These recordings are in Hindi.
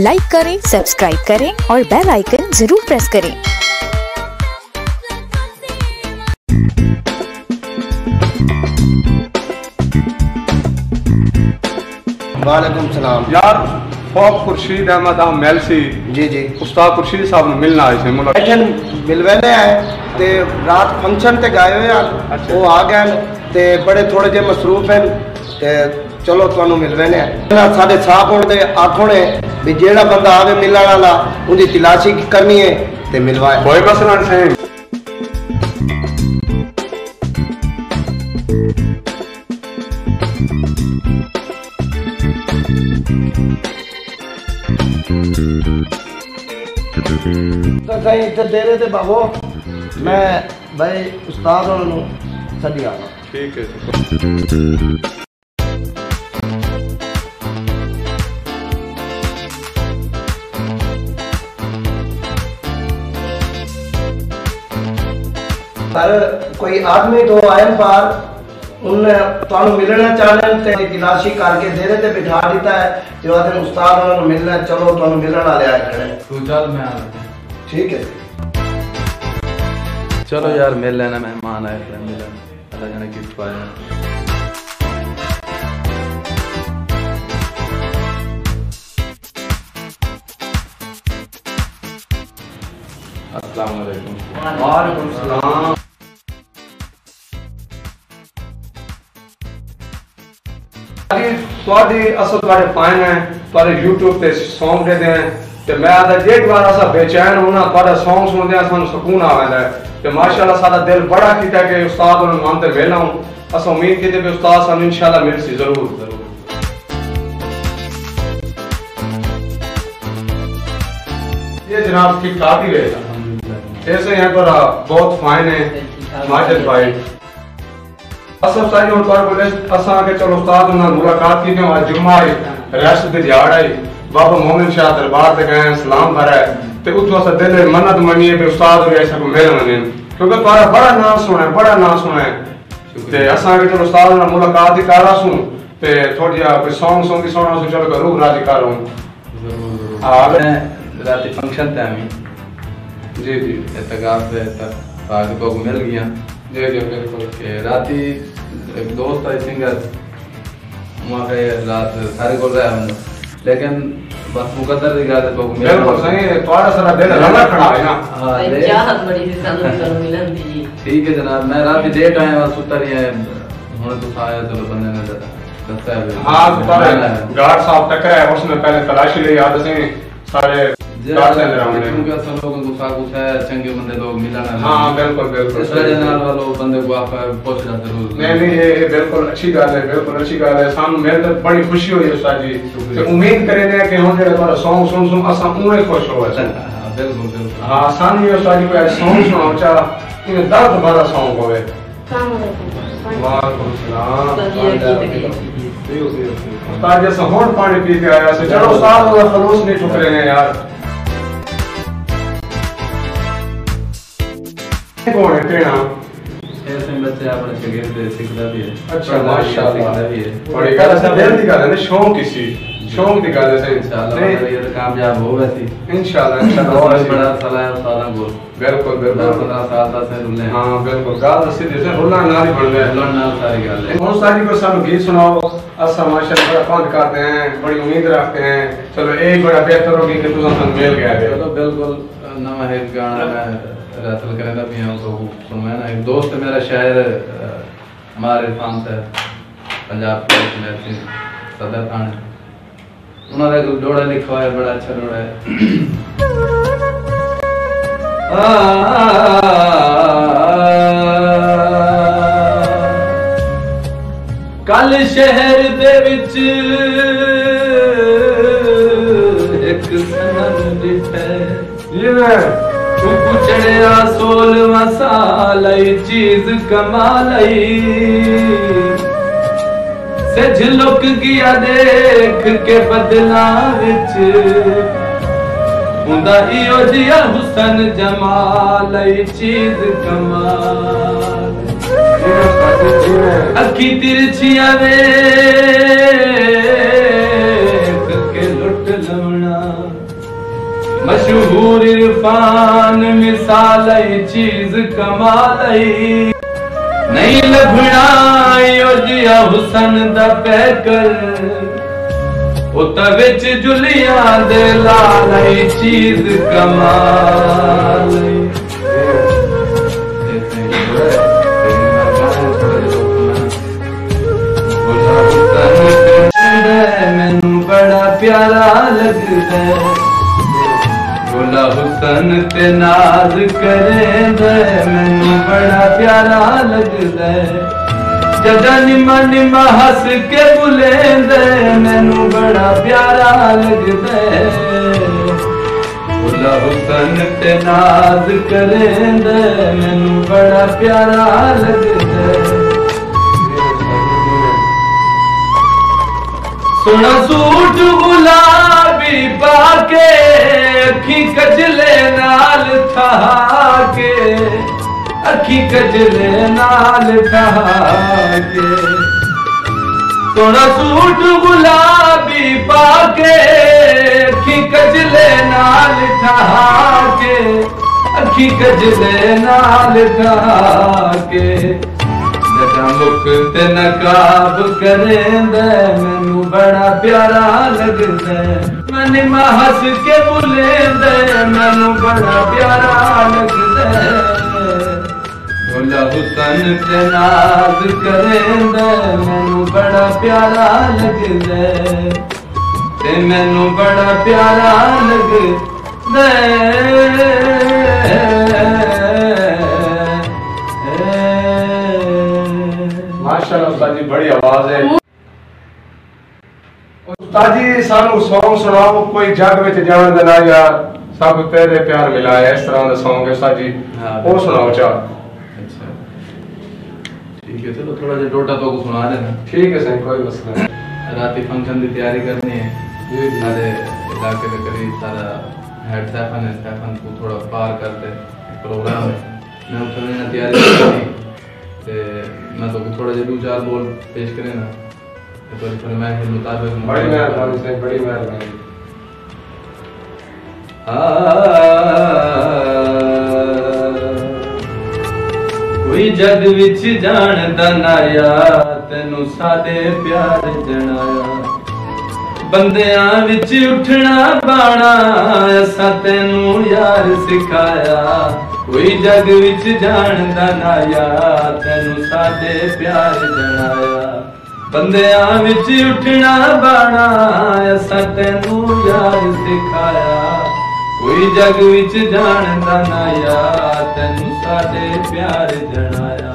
लाइक करें, सब्सक्राइब करें और बेल आइकन जरूर प्रेस करें। वालेकुम सलाम यार, ख्वाब खुर्शीद अहमद मेलसी जी जी उस्ताद खुर्शीद साहब ने मिलना आए थे मिलवेने आए ते रात फंक्शन ते गए हुए अच्छा। वो आ गए ते बड़े थोड़े जे मसरूफ हैं ते चलो तुहानू मिलवेने साढ़े साहब होने आखो ने भी जेड़ा बंदा आवे मिलने वाला उनकी तलाशी करनी है ते मिलवाए कोई मसला नहीं। तो सही इतने देरे थे बाबो मैं भाई उस्ताद होने सदी आना ठीक है। पर कोई आदमी तो आयन पार उन्हें तुहानू मिलना चाहते ते तलाशी करके देरे ते बिठा दिता है जो आदमी उस्ताद होने मिलना चलो तुहानू मिलने वाले आए खड़े तू चल मैं आ ठीक है। चलो यार मिल लेना, मेहमान आए थे मिलन अल्लाह जाने किस पाया। अस्सलाम वालेकुम। वालेकुम सलाम। असल तुम्हारे फाइन है तुम्हारे यूट्यूब पे सॉन्ग दे दें ते मैं आदा एक बार ऐसा बेचैन होना तुम्हारा सॉन्ग सुनते हैं सानू सुकून आवेंदा है ते माशाल्लाह सारा दिल बड़ा कीता कि उस्ताद उन्हें मानते वेला हूं अस उम्मीद कीते कि उस्ताद सानू इंशाल्लाह मिलसी जरूर जरूर। ये जनाब ठीक ठाक ही रहेगा ऐसे यहाँ पर बहुत फाइन है माजिद भाई असफ सारी और पर बोले असा के चलो उस्ताद ना मुलाकात की जो आज जुम्मा है रेस्ट दे दिहाड़ है बाबा मोमिन शाह दरबार ते गए सलाम भरा है ते उतो असा दिल मन्नत मनी है कि उस्ताद और ऐसा को मिल मने क्योंकि तुम्हारा बड़ा नाम सुना है ते असा के चलो उस्ताद ना मुलाकात ही कर रहा हूं ते थोड़ी कोई सॉन्ग की सुना सो चलो करूं राजी कर हूं हां रात फंक्शन थे हमें जी जी इत्तेकाफ पे तक आगे को मिल गया जी जी बिल्कुल के राती एक दोस्त है सिंगर वहाँ पे रात सारे को रहा है लेकिन बस मुकद्दर की गाते को मिल बिल्कुल सही है तुम्हारा सारा दिल लगा खड़ा है ना। हाँ चाहत बड़ी थी सानू मिलन दी। ठीक है जनाब, मैं रात लेट आया बस उतर ही है हुन तो आया चलो बंदे ने दस्ता है। हाँ तुम्हारे गार्ड साहब टकरा है उसने पहले तलाशी ली याद से सारे गार्ड से राउंड क्योंकि सब लोगों को सागुस है चंगे बंदे लोग मिलना है। हाँ बिल्कुल बिल्कुल इस वजह नाल वालों बंदे को आप पहुंचना जरूर। नहीं ये बिल्कुल अच्छी गल है बिल्कुल अच्छी गल है सानू मेरे तो बड़ी खुशी हुई उस्ताद जी ते उम्मीद करे ने कि हम जेड़ा तुम्हारा सॉन्ग सुन असा उहे खुश हो बिल्कुल बिल्कुल। हाँ सानू ये उस्ताद जी को सॉन्ग सुनाओ चा ये दर्द भरा सॉन्ग होवे। वालेकुम सलाम उस्ताद जैसा होड़ पानी पी के आया से चलो उस्ताद का खलूस नहीं ठुकरे हैं यार। कौन है टेढ़ा ऐसे बच्चे अपने शागिर्द सिखदा भी है। अच्छा माशाल्लाह भी है बड़ी गल है दिल दी गल है ना शौक किसी शौक दी गल है सही इंशाल्लाह ये तो कामयाब हो वैसी इंशाल्लाह और बड़ा सलाह उस्ताद को बिल्कुल बिल्कुल 15 साल दा से रुले। हां बिल्कुल गाल सीधे से रुला नाल ही बन गया रुला नाल सारी गल है। बहुत सारी को सानू गीत सुनाओ असा माशाल्लाह बड़ा पसंद करते हैं बड़ी उम्मीद रखते हैं चलो एक बड़ा बेहतर होगी कि तुम संग मिल गया है। चलो बिल्कुल नवा है गाना मैं रसल करना भी हूं तो सुनवाना एक दोस्त है मेरा शायर हमारे इरफान से पंजाब के में सदर थाने उन्होंने एक डोड़ा लिखा है बड़ा अच्छा डोड़ा है। कल शहर दे विच एक सनम दिखे ये चढ़िया 16वां साल चीज कमालई से झलक गया देख के बदला विच हुंदा इहो जिया हुसन जमाल चीज कमाल अखी तिरछिया वे के लुट लवना मशहूर इरफान मिसाल चीज कमाल नहीं लभना यो जिया हुसन दा पैकर उत विच जुलिया दे लाल चीज कमाल मैनू बड़ा प्यारा लगदा गोला हुसन ते नाज करेंदा मैनू बड़ा प्यारा लगदा जदा निमा निमा हस के बुलेंदा मैनू बड़ा प्यारा लगदा गोला हुसन ते नाज करेंदा मैनू बड़ा प्यारा लगदा सोना सूट गुलाबी पाके अखी कजले नाल ठहाके अखी कजले नाल ठहाके सोना सूट गुलाबी पाके अखी कजले नाल ठहाके अखी कजले नाल ठहाके मुख ते नकाब करेंदा मैनू बड़ा प्यारा लगदा मन हंस के बुलेंदा मैनू बड़ा प्यारा लगदा गोला हुसन ते नाज करेंदा मैनू बड़ा प्यारा लगदा ते मैनू बड़ा प्यारा लगदा माशाअल्लाह उस्ताद जी बड़ी आवाज है। उस्ताद जी सानू सॉन्ग सुनाओ कोई जग विच जान दा ना यार सब तेरे प्यार मिला है इस तरह दा सॉन्ग है उस्ताद जी वो सुनाओ चाह। अच्छा ठीक है चलो थोड़ा जा डोटा तो को सुना देना। ठीक है सही कोई मसला नहीं। रात फंक्शन की तैयारी करनी है सारे इलाके के करीब सारा हेड सैफन को थोड़ा पार करते प्रोग्राम है मैं उठने ना तैयारी करनी ते मैं तो थोड़ा जे दो चार बोल पेश करे ना तो फरमाइश के मुताबिक बड़ी मेहरबानी से बड़ी मेहरबानी। कोई जग विच जानदा ना यार तैनू सादे प्यार जनाया बंदियां विच उठना बाणा असां तैनू यार सिखाया कोई जग विच जानदा ना यार तैनू साडे प्यार जनाया बंदियां विच उठना बाणा असां तैनू यार सिखाया कोई जग विच जानदा ना यार तैनू साडे प्यार जनाया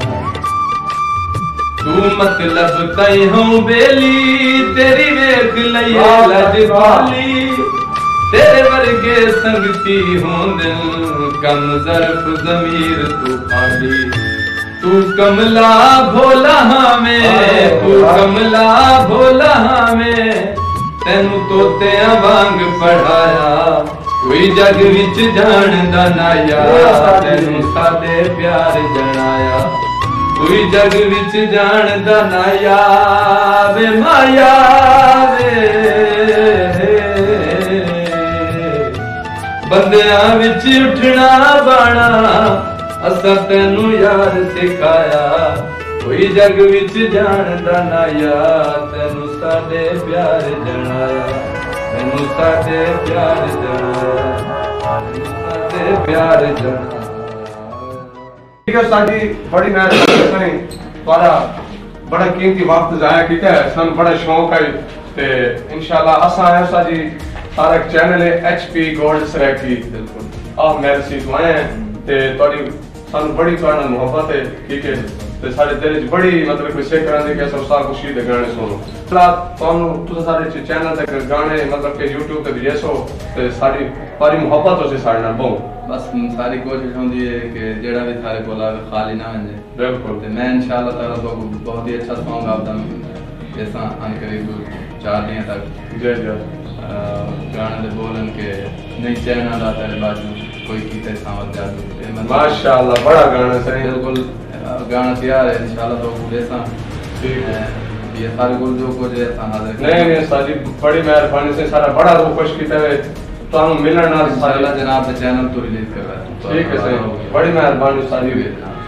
तू मतलब तई हूं बेली तेरी वेख लई लजपाली तेरे वर्गे संगती होंदे कम ज़र्फ ज़मीर तू खाली तू कमला भोला हमें तू कमला भोला हमें तेनू तोते वांग पढ़ाया कोई जग विच जानदा ना यार तेनू सादे प्यार जनाया कोई जग विच जानदा ना यार वे माया वे बंदियां विच उठना बाणा असां तैनू यार सिखाया कोई जग विच जानदा ना यार तैनू साडे प्यार जनाया तैनू साडे प्यार जनाया साडे प्यार जनाया। ठीक है उस्ताद जी बड़ी मेहरबानी करें तुम्हारा बड़ा कीमती वक्त जाया किया है सन बड़ा शौक है ते इंशाल्लाह असा है उस्ताद जी सारा एक चैनल है HP गोल्ड सराकी बिल्कुल आप मेरे सी तो आए हैं ते तोड़ी सानू बड़ी तुहाडे नाल मोहब्बत है ठीक है ते साडे दिल च बड़ी मतलब कोई शेख करांदे कि अस उस्ताद खुशी दे गाने सुनो तुहानू तुस साडे चैनल ते गाने मतलब कि YouTube ते भेजो ते साडी पारी मोहब्बत हो से साडे नाल बहुत बस सारी कोशिश होंदी है कि जेड़ा भी थारे कोल आवे खाली ना वंजे बिल्कुल ते मैं इंशाल्लाह ताला तो बहुत ही अच्छा सॉन्ग आपदा जैसा आने करीब 4 दिन तक जय जय गाने दे बोलन के नहीं चैना दा तेरे बाजू कोई कीते सावत जादू माशाल्लाह बड़ा गाना सही बिल्कुल गाना तैयार है इंशाल्लाह तो जैसा ठीक है ये सारे कुछ जो कुछ ऐसा हाजिर नहीं साजी बड़ी मेहरबानी से सारा बड़ा रूह खुश कीता है ਤੁਹਾਨੂੰ ਮਿਲਣ ਨਾਲ इंशाल्लाह जनाब चैनल तो रिलीज कर रहा है। ठीक है सही, बड़ी मेहरबानी सारी। भेजना।